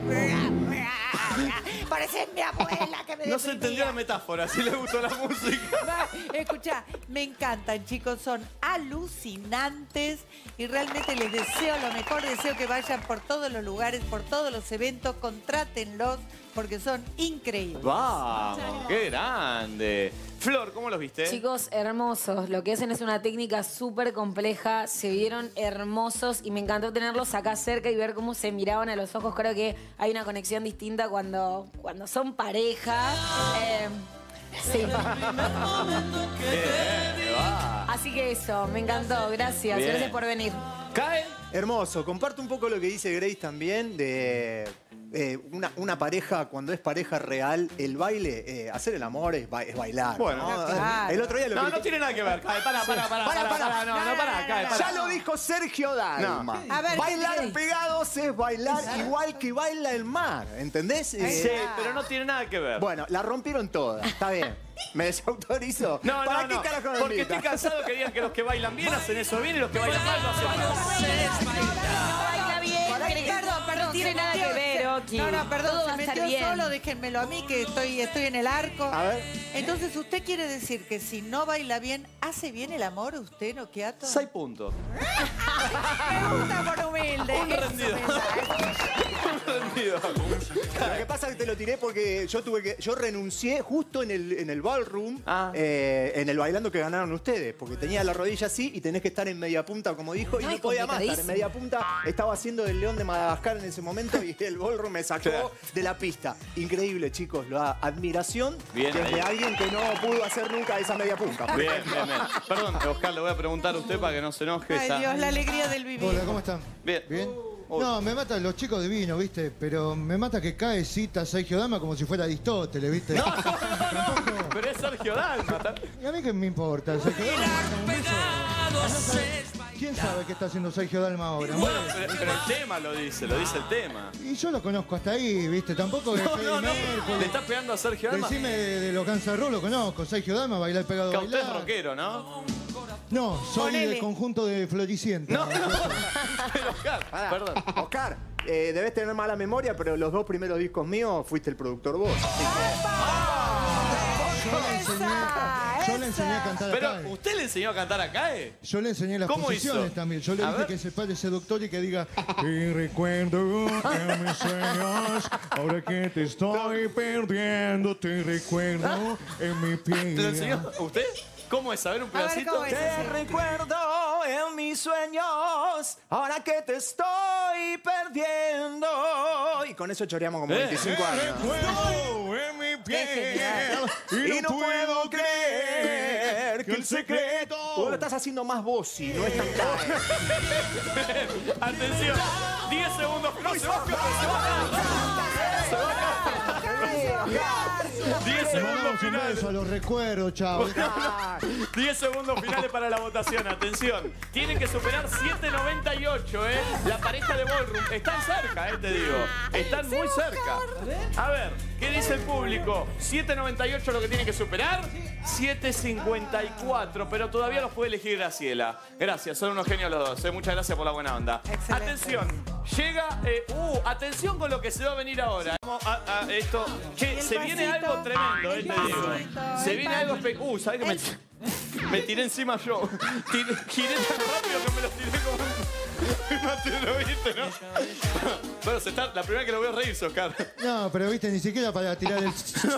Parece mi abuela que me No se deprimía. entendió la metáfora, si le gustó la música. Escucha, me encantan, chicos, son alucinantes y realmente les deseo lo mejor, deseo que vayan por todos los lugares, por todos los eventos, contrátenlos porque son increíbles. Vamos, qué grande. Flor, ¿cómo los viste? Chicos, hermosos. Lo que hacen es una técnica súper compleja. Se vieron hermosos y me encantó tenerlos acá cerca y ver cómo se miraban a los ojos. Creo que hay una conexión distinta cuando, cuando son pareja. Eh, sí. Bien, va. Así que eso, me encantó. Gracias. Bien. Gracias por venir. ¿Cae? Hermoso. Comparto un poco lo que dice Grace también de eh, una, una pareja, cuando es pareja real, el baile, eh, hacer el amor es, ba- es bailar. Bueno. ¿no? Claro. El otro día lo No, que- no tiene nada que ver. Cae, para, para, para, para, para, no, no, para, cae, para. Ya lo dijo Sergio Dalma. A ver, bailar ¿qué- pegados es bailar igual que baila el mar. ¿Entendés? Eh, Sí, pero no tiene nada que ver. Bueno, la rompieron todas. Está bien. Me desautorizo. No, ¿Para no, qué no. carajo me Porque invitan? estoy cansado que digan que los que bailan bien hacen eso bien y los que bailan mal lo hacen mal. No baila bien. Perdón, perdón. No tiene se nada que metió- ver, se- Oki. No, no, perdón, Todo se va a estar metió bien. solo, déjenmelo a mí que estoy, estoy en el arco. A ver. Entonces, ¿usted quiere decir que si no baila bien, hace bien el amor usted, no, Quiato? Seis puntos. Me gusta por humilde. Un eso rendido. me da. Un rendido. Lo que pasa es que te lo tiré porque yo tuve que. Yo renuncié justo en el, en el ballroom, Ah. eh, en el bailando que ganaron ustedes, porque tenía la rodilla así y tenés que estar en media punta, como dijo, y Ay, no podía más estar en complicadísimo. media punta. Estaba haciendo el león de Madagascar en ese momento y el ballroom me sacó Claro. de la pista. Increíble, chicos. La admiración Bien desde ahí. alguien que no pudo hacer nunca esa media punta. Bien, bien, bien. Perdón, Oscar, le voy a preguntar a usted para que no se enoje. Ay, Está- Dios, la alegría del vivir. Hola, ¿cómo están? Bien. ¿Bien? Uy. No, me mata los chicos divinos, ¿viste? Pero me mata que cae cita Sergio Dama como si fuera Aristóteles, ¿viste? Tampoco. Pero es Sergio Dalma. ¿tá? ¿Y a mí qué me importa? Sergio Dalma. Un beso. ¿Quién sabe qué está haciendo Sergio Dalma ahora? Bueno, pero, pero el tema lo dice, lo dice el tema. Y yo lo conozco hasta ahí, ¿viste? Tampoco de No, Freddie no, no. Mercury. Le está pegando a Sergio Dalma. Decime de, de los Guns N' Roses, lo conozco. Sergio Dalma, bailar pegado a Que usted es bailar. rockero, ¿no? No, soy Ponele. del conjunto de Floricienta. No, no. Pero Oscar, Pará. perdón. Oscar, eh, debes tener mala memoria, pero los dos primeros discos míos fuiste el productor vos. Así Yo le enseñé, yo le enseñé a cantar Pero acá. eh. usted le enseñó a cantar acá, ¿eh? Yo le enseñé las ¿Cómo posiciones hizo? también. Yo le A dije ver. que se pare seductor y que diga y recuerdo en mis sueños, ahora que te estoy perdiendo, te recuerdo en mi piel. ¿Te lo enseñó usted? ¿Cómo es? A ver un A ver, pedacito. ¿cómo es? Te recuerdo en mis sueños, ahora que te estoy perdiendo. Y con eso choreamos como veinticinco años. Recuerdo en mi piel Y no puedo creer que el secreto... Tú lo estás haciendo más vos y no es tan claro. Atención, diez segundos. No, se va a acabar, se va a acabar. Se va a acabar. diez segundos finales. Eso los recuerdos, chao. diez segundos finales para la votación. Atención. Tienen que superar siete noventa y ocho, ¿eh? La pareja de Ballroom. Están cerca, ¿eh? Te digo. Están muy cerca. A ver, ¿qué dice el público? siete noventa y ocho lo que tienen que superar. siete cincuenta y cuatro, pero todavía los puede elegir Graciela. Gracias, son unos genios los dos. ¿eh? Muchas gracias por la buena onda. Excelente. Atención. Llega... Eh, uh, atención con lo que se va a venir ahora. Vamos a, a esto. Che, se viene pasito, algo tremendo, eh, te digo. pasito, Se el viene algo... pasito. espe- Uh, ¿sabes qué me... Me tiré encima yo. Tiré, giré tan rápido que me lo tiré como... No lo viste, ¿no? Bueno, se está, la primera vez que lo veo reír, Oscar. No, pero viste, ni siquiera para tirar el...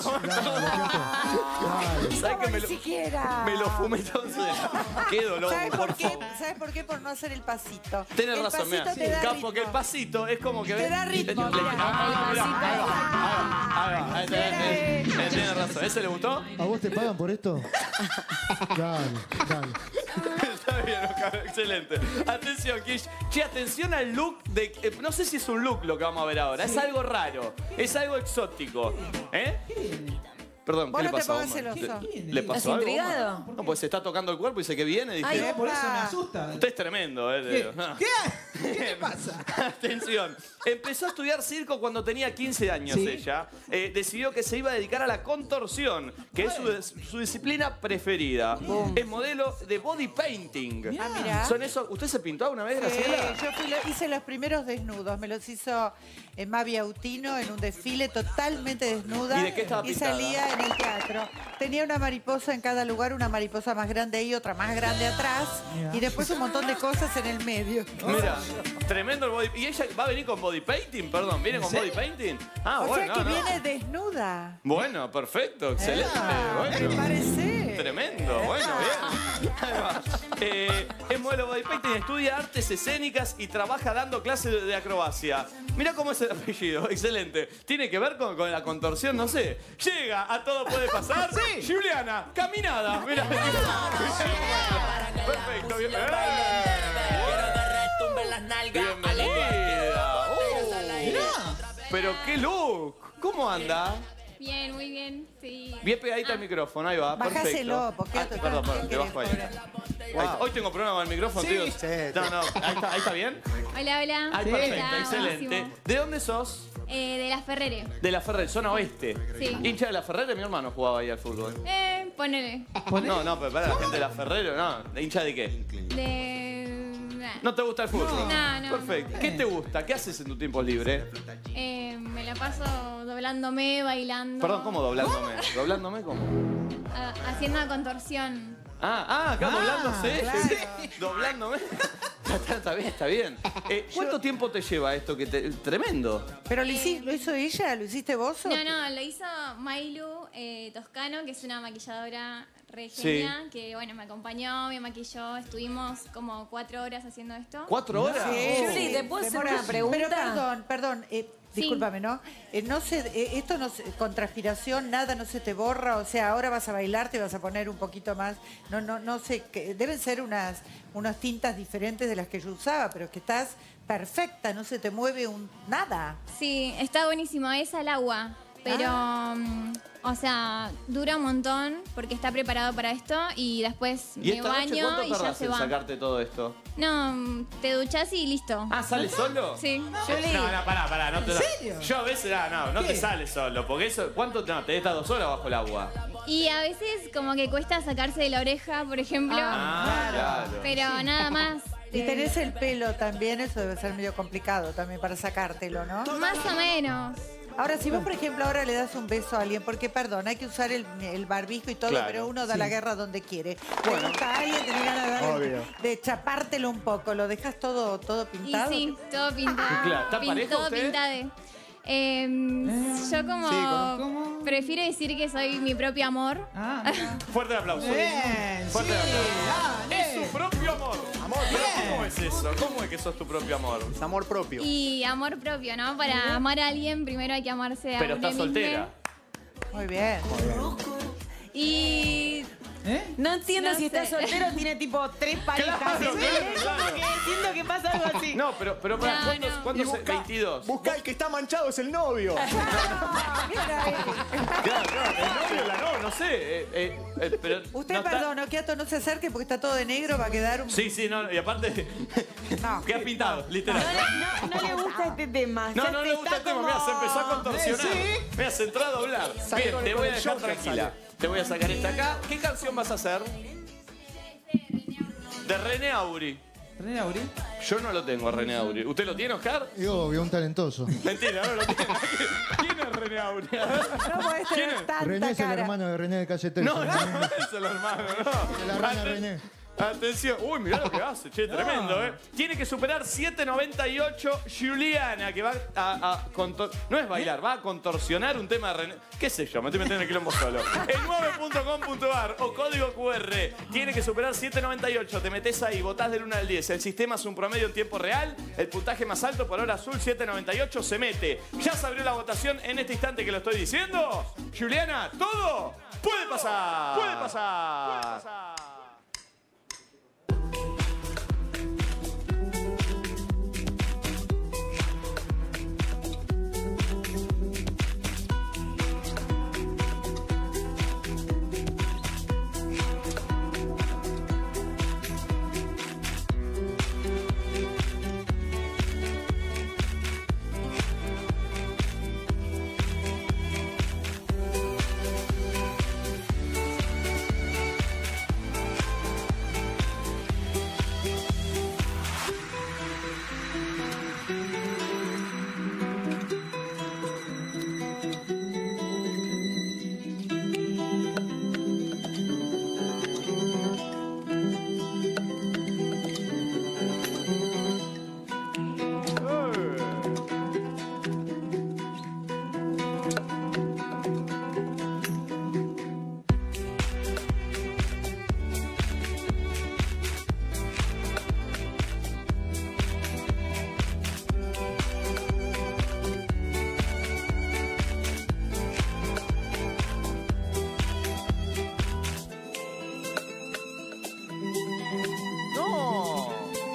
¿Sabes que me Ni lo, siquiera. me lo fumé entonces? Qué dolor, ¿Sabes por, por qué? favor. ¿Sabes por qué? Por no hacer el pasito. Tenés el razón, mira. pasito te da Capo, ritmo. que el pasito es como que... Te da ritmo, Le- mira. Ah, mirá, ahí va, ahí va, ahí va, ahí va, ahí está, eh, Tienes razón. ¿Ese le gustó? ¿A vos te pagan por esto? Dale, dale. Está bien, Oscar, excelente. Atención, Kish. Che, atención al look de... eh, no sé si es un look lo que vamos a ver ahora. Es algo raro. Es algo exótico. ¿Eh? Perdón, Vos ¿qué le no te pasó a pongas Omar? celoso. ¿Le- ¿Le pasó ¿Estás algo? intrigado? Omar? No, pues se está tocando el cuerpo y dice que viene. Dije, Ay, Por eso me asusta. usted es tremendo, ¿eh? No. ¿Qué? ¿Qué te pasa? Atención. Empezó a estudiar circo cuando tenía quince años Sí. ella. Eh, decidió que se iba a dedicar a la contorsión, que es su, su disciplina preferida. Es modelo de body painting. Ah, mirá. Son eso. ¿Usted se pintó una vez, Sí, Graciela? yo fui lo- hice los primeros desnudos, me los hizo eh, Mavi Autino en un desfile totalmente desnuda. ¿Y de qué estaba Y pintada? salía en el teatro. Tenía una mariposa en cada lugar, una mariposa más grande ahí, otra más grande atrás. Y después un montón de cosas en el medio. Mira, tremendo el body. ¿Y ella va a venir con body painting? Perdón, ¿viene con body painting? Ah, o bueno, sea que no, no. viene desnuda. Bueno, perfecto, excelente. Bueno. Prepárese. Tremendo, bueno, bien. Ahí va. Eh, es modelo body painting, estudia artes escénicas y trabaja dando clases de, de acrobacia. Mira cómo es el apellido, excelente. Tiene que ver con, con la contorsión, no sé. Llega, a todo puede pasar. Sí. Juliana, caminada. Mira. Perfecto, bien. Bienvenida. Uh, pero qué look. ¿Cómo anda? Bien, muy bien. Sí. Bien pegadita al micrófono, ahí va, perfecto. Bajáselo, porque Ah, otro perdón, también perdón, te bajo ahí. quiere Ahí está. Hoy tengo problema con el micrófono, tío. Sí. No, no, ahí está, ahí está bien. Hola, hola. Ay, Sí. perfecto, Hola, excelente. buenísimo. ¿De dónde sos? Eh, de la Ferrere. De la Ferrer, zona oeste. Sí. Hincha de la Ferrere, mi hermano jugaba ahí al fútbol. Eh, ponele. No, no, pero para la gente de la Ferrere, no. ¿De hincha de qué? De. nah. ¿No te gusta el fútbol? No, no. Perfecto. ¿Qué te gusta? ¿Qué haces en tu tiempo libre? Eh, me la paso doblándome, bailando. Perdón, ¿cómo doblándome? ¿Doblándome cómo? Ah, haciendo contorsión. Ah, ah, acá doblándose. claro. Sí, doblándome. Está, está bien, está bien. Eh, ¿Cuánto tiempo te lleva esto? Que te- tremendo. ¿Pero lo, hici- lo hizo ella? ¿Lo hiciste vos? o No, qué? no, lo hizo Mailu eh, Toscano, que es una maquilladora re Sí. genia, que bueno, me acompañó, me maquilló, estuvimos como cuatro horas haciendo esto. ¿Cuatro horas? Sí, Juli, ¿te puedo hacer una pregunta? Pero perdón, perdón, eh, Sí. discúlpame, ¿no? Eh, no se, eh, esto no se- con transpiración nada no se te borra, o sea, ahora vas a bailar, te vas a poner un poquito más, no, no, no sé, que deben ser unas, unas tintas diferentes de las que yo usaba, pero que estás perfecta, no se te mueve un nada. Sí, está buenísimo, es al agua, pero, mm, o sea, dura un montón porque está preparado para esto y después ¿Y me esta noche baño cuánto y ya tardás se en va. sacarte todo esto? No, mm, te duchas y listo. Ah, ¿sale solo? Sí. No, no, pará, pará, no te ¿En da- serio? Yo a veces, ah, no, no te sale solo, porque eso, ¿cuánto? No, te estás dos horas bajo el agua. Y a veces como que cuesta sacarse de la oreja, por ejemplo, Ah, claro. pero nada más. Y te- tenés el pelo también, eso debe ser medio complicado también para sacártelo, ¿no? Más o menos. Ahora, si vos, por ejemplo, ahora le das un beso a alguien, porque, perdón, hay que usar el, el barbijo y todo, Claro, pero uno da sí. la guerra donde quiere. Te gusta a alguien, tenés ganas de, darle- Obvio. de chapártelo un poco, ¿lo dejas todo, todo Y pintado? sí, todo pintado. Claro, ¿está Pin- parejo todo usted? pintado. Em, yo como Sí, ¿cómo? ¿Cómo? prefiero decir que soy mi propio amor. Ah, mira. Fuerte el aplauso. Bien, Fuerte el sí, aplauso. dale. Es su propio amor. Amor. ¿Cómo es eso? ¿Cómo es que sos tu propio amor? Es amor propio. Y amor propio, ¿no? Para amar a alguien, primero hay que amarse a Pero uno estás soltera. Muy bien. Y... ¿Eh? No entiendo No si está sé. soltero tiene tipo tres parejas. Claro, ¿Entendés? claro, Como claro. que siento que pasa algo así. No, pero, pero para, No, ¿cuántos, no. cuántos Y busca- veintidós. Busca el que está manchado, es el novio. Claro, claro, el novio, la no, no sé. eh, eh, eh, pero Usted, no está- perdón, Okiato, no se acerque porque está todo de negro, va a quedar un... Sí, sí, no, y aparte, No. queda pintado, literal. No, le- no- no le gusta este tema. No, Ya no te le gusta está el tema, como- mira, se empezó a contorsionar. Sí. Mira, se entró a doblar. Sale Bien, con te el- voy a con el dejar Joker, tranquila. Te voy a sacar esta acá. ¿Qué canción vas a hacer? De René Auri. ¿René Auri? Yo no lo tengo a René Auri. ¿Usted lo tiene, Oscar? Y obvio, un talentoso. Mentira, no lo tiene. ¿Quién es René Auri? No podés ¿Quién tener es? tanta René es el cara. hermano de René de Calle trece. No, no, no es el hermano, no. De la rana Aten- René. Atención. Uy, mirá lo que hace, che, tremendo, ¿eh? Tiene que superar siete noventa y ocho Juliana, que va a, a contor- no es bailar, va a contorsionar un tema de René. ¿Qué sé yo? Me estoy metiendo en el quilombo solo. El nueve punto com punto ar o código Q R. Tiene que superar siete noventa y ocho. Te metes ahí, votás del uno al diez. El sistema es un promedio en tiempo real. El puntaje más alto por hora azul, siete noventa y ocho, se mete. Ya se abrió la votación en este instante que lo estoy diciendo. Juliana, todo puede pasar. Puede pasar. Puede pasar. No.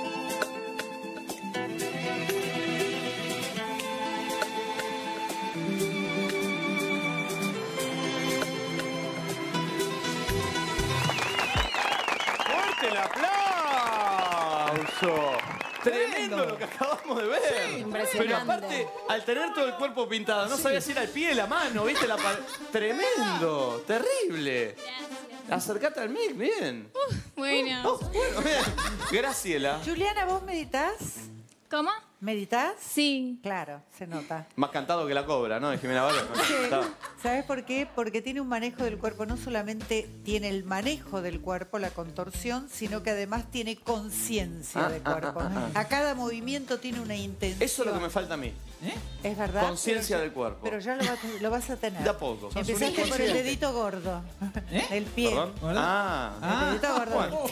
¡Fuerte el aplauso! Tremendo lo que acabamos de ver. impresionante. Pero aparte, al tener todo el cuerpo pintado, no sabía si era el pie, la mano, ¿viste? La pa- Tremendo, terrible. Acercate al mic, bien. Bueno. Oh, bueno, bien. Graciela. Juliana, ¿vos meditas? ¿Cómo? ¿Meditas? Sí. Claro, se nota. Más cantado que la cobra, ¿no? De Jimena Barrio. Está. ¿Sabes por qué? Porque tiene un manejo del cuerpo. No solamente tiene el manejo del cuerpo, la contorsión, sino que además tiene conciencia Ah, del ah, cuerpo. ah, ah. A cada movimiento tiene una intención. Eso es lo que me falta a mí. Es verdad. Conciencia pero- del cuerpo. Pero ya lo vas, lo vas a tener. De a poco. Empezaste por el dedito gordo. ¿Eh? El pie. ¿Perdón? Ah. El dedito gordo. Bueno.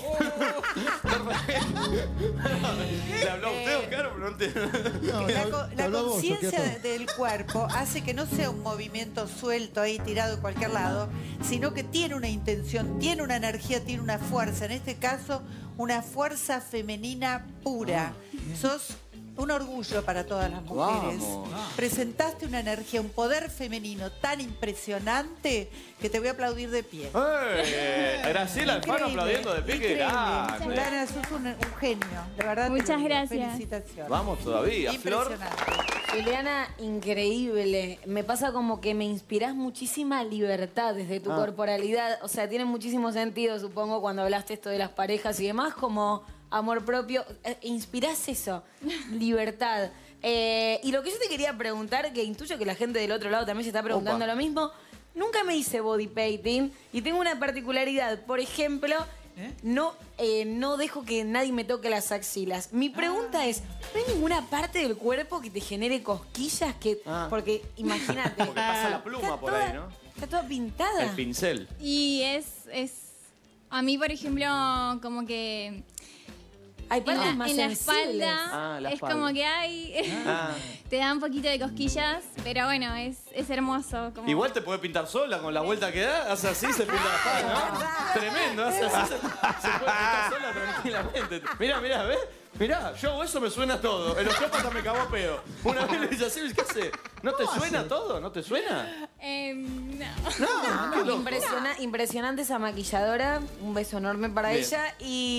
¿Le habló a usted, Oscar? No entiendo. No, La, te- co- te la habló vos, conciencia Okiato. de- del cuerpo hace que no sea un movimiento suelto ahí tirado en cualquier lado, sino que tiene una intención, tiene una energía, tiene una fuerza. En este caso, una fuerza femenina pura. Sos un orgullo para todas las mujeres. Vamos. Presentaste una energía, un poder femenino tan impresionante que te voy a aplaudir de pie. ¡Eh! Graciela Alfano Increíble, aplaudiendo de pie, que increíble. grande. Juliana, sos un, un genio, de verdad. te Muchas lo digo. gracias. Felicitaciones. Vamos todavía, Flor. Impresionante. Juliana, increíble. Me pasa como que me inspirás muchísima libertad desde tu Ah. corporalidad. O sea, tiene muchísimo sentido, supongo, cuando hablaste esto de las parejas y demás, como amor propio. Eh, inspirás eso, libertad. Eh, y lo que yo te quería preguntar, que intuyo que la gente del otro lado también se está preguntando Opa. lo mismo, nunca me hice body painting y tengo una particularidad. Por ejemplo, ¿Eh? no, eh, no dejo que nadie me toque las axilas. Mi pregunta es, ¿no hay ninguna parte del cuerpo que te genere cosquillas? Que, Ah. Porque imagínate. Porque pasa la pluma está por toda- ahí, ¿no? Está toda pintada. El pincel. Y es, es... A mí, por ejemplo, como que... Hay en partes la, más en la sensibles. espalda. Ah, la es espalda. como que hay. Ah. Te da un poquito de cosquillas, pero bueno, es, es hermoso. Como... Igual te puede pintar sola con la vuelta que da, hace así, se pinta la espalda, ¿no? Tremendo, hace así, se, se puede pintar sola tranquilamente. Mirá, mirá, ¿ves? Mirá, yo hago eso, me suena todo. El osteópata me cagó a pedo. Una vez le hice así, ¿qué hace? ¿No te suena todo? ¿No te suena? Eh, no. No, qué loco. Impresiona- impresionante esa maquilladora. Un beso enorme para Bien. ella.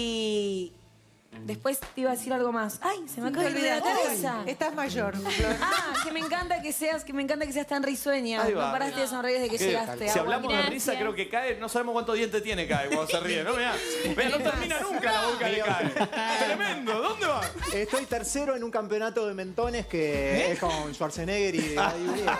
Y después te iba a decir algo más. Ay, se me acaba de olvidar. ¿Qué Ay, cosa? Estás mayor. Ah, que me encanta que seas, que me encanta que seas tan risueña. Ahí va. No paraste de sonreír desde que ¿Qué? llegaste. Si Agua. hablamos de Gracias. risa, creo que cae, no sabemos cuántos dientes tiene cae cuando se ríe, ¿no? Mirá, mirá, no termina nunca la boca de cae. Tremendo, ¿dónde va? Estoy tercero en un campeonato de mentones que es con Schwarzenegger y Daddy Uribe.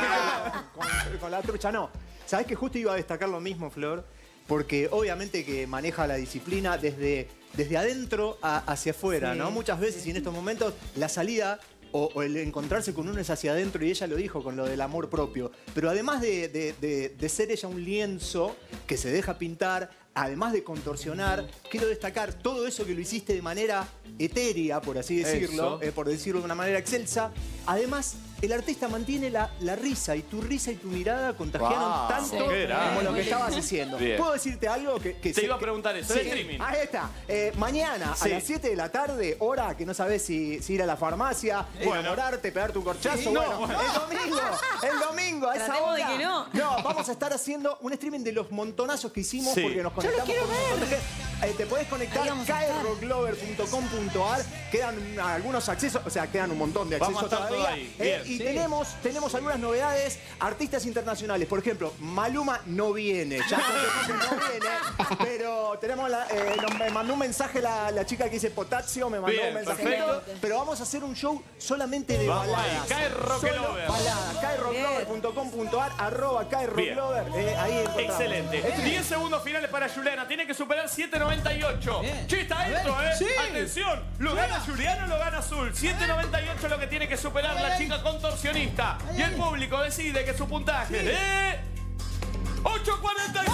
con, con la trucha, no. ¿Sabés que justo iba a destacar lo mismo, Flor? Porque obviamente que maneja la disciplina desde, desde adentro a- hacia afuera, Sí. ¿no? Muchas veces y en estos momentos la salida o, o el encontrarse con uno es hacia adentro, y ella lo dijo con lo del amor propio. Pero además de, de- de- de ser ella un lienzo que se deja pintar, además de contorsionar, quiero destacar todo eso que lo hiciste de manera etérea, por así decirlo, Eso. eh, por decirlo de una manera excelsa. Además, el artista mantiene la, la risa, y tu risa y tu mirada contagiaron Wow, tanto sí. Qué grande. como lo que estabas haciendo. Bien. ¿Puedo decirte algo? Que, que Te sé iba a que- preguntar eso, Sí. el streaming. Ahí está. Eh, mañana Sí. a las siete de la tarde, hora que no sabes si, si ir a la farmacia, Bueno. enamorarte, pegarte un corchazo. Sí, no, bueno, bueno. el domingo, el domingo, a esa Tratemos de hora. que no. No, vamos a estar haciendo un streaming de los montonazos que hicimos, Sí. porque nos conectamos con un montón de gente. Eh, te podés conectar Ahí vamos a estar. caerroglover punto com punto ar. Quedan algunos accesos, o sea, quedan un montón de Vamos accesos a estar todo todavía. ahí. Eh, Bien. y Sí. tenemos, tenemos algunas novedades, artistas internacionales. Por ejemplo, Maluma no viene, ya confirmó que no viene, pero tenemos la, eh, nos- me mandó un mensaje la, la chica que dice Potasio, me mandó Bien, un mensajito. perfecto. Pero vamos a hacer un show solamente de Vamos baladas. ahí, Cae Rocklover. Solo baladas. caerrocklover punto com punto ar, arroba caerrocklover. Eh, ahí encontramos. Excelente. Este- diez segundos finales para Juliana. Tiene que superar siete noventa y ocho. Che, está dentro, ¿eh? Atención. ¿Lo gana Juliana o lo gana Azul? siete noventa y ocho es lo que tiene que superar la chica contorsionista. Y el público decide que su puntaje es de ocho cuarenta y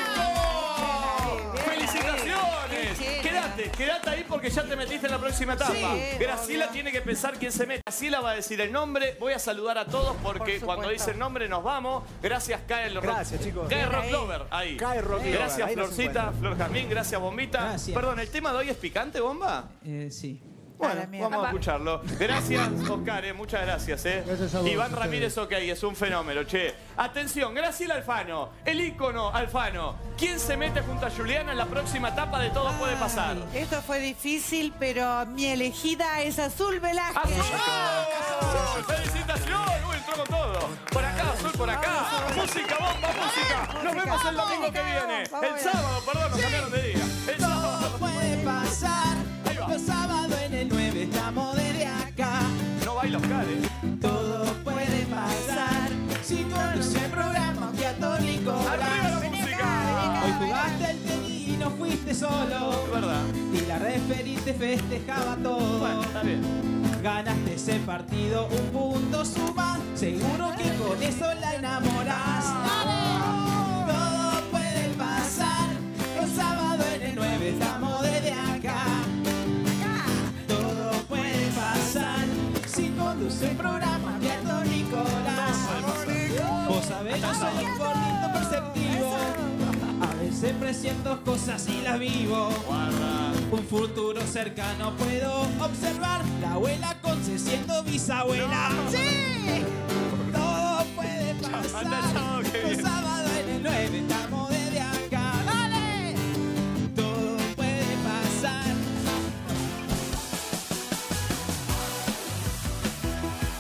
cinco. ¡Felicitaciones! Qué Quédate, quédate ahí porque ya te metiste en la próxima etapa. Sí, Graciela obvio. tiene que pensar quién se mete. Graciela va a decir el nombre. Voy a saludar a todos porque Por cuando supuesto. dice el nombre nos vamos. Gracias, Cae Rock. Gracias, chicos. Cae Bien Rock ahí. Lover. Ahí. Cae Rock Lover, Gracias, ahí nos Florcita, encuentran. Flor Jazmín. Gracias, Bombita. Gracias. Perdón, ¿el tema de hoy es picante, Bomba? Eh, sí. Bueno, A la mierda. vamos a escucharlo. Gracias, Oscar, eh, muchas gracias. Eh. Gracias a vos, Iván ustedes. Ramírez, ok, es un fenómeno, che. Atención, Graciela Alfano, el ícono Alfano. ¿Quién se mete junto a Juliana en la próxima etapa de Todo Puede Pasar? Ay, esto fue difícil, pero mi elegida es Azul Velázquez. ¡Azul! ¡Felicitaciones! Uy, entró con todo. Por acá, Azul, por acá. Música, bomba, música. Nos vemos el domingo que viene. El sábado, perdón, nos cambiaron de día. El sábado. Puede pasar. Ahí va. Los sábados en el nueve estamos desde acá. No baila Oscar, eh. Todo puede pasar. Si conoces el programa Fiatónico. ¡Arriba la música! Hoy jugaste el tenis y no fuiste solo. Es verdad. Y la referí te festejaba todo. Bueno, está bien. Ganaste ese partido, un punto suma. Seguro que con eso la enamorás. Todo puede pasar. Los sábados en el nueve estamos desde acá. Todo puede pasar. Si conduce el programa Beato Nicolás. Vos sabés, yo soy un gordito perceptivo. A veces presiento cosas y las vivo. Guarda. Un futuro cercano puedo observar. La abuela Conce siendo bisabuela. ¡Sí!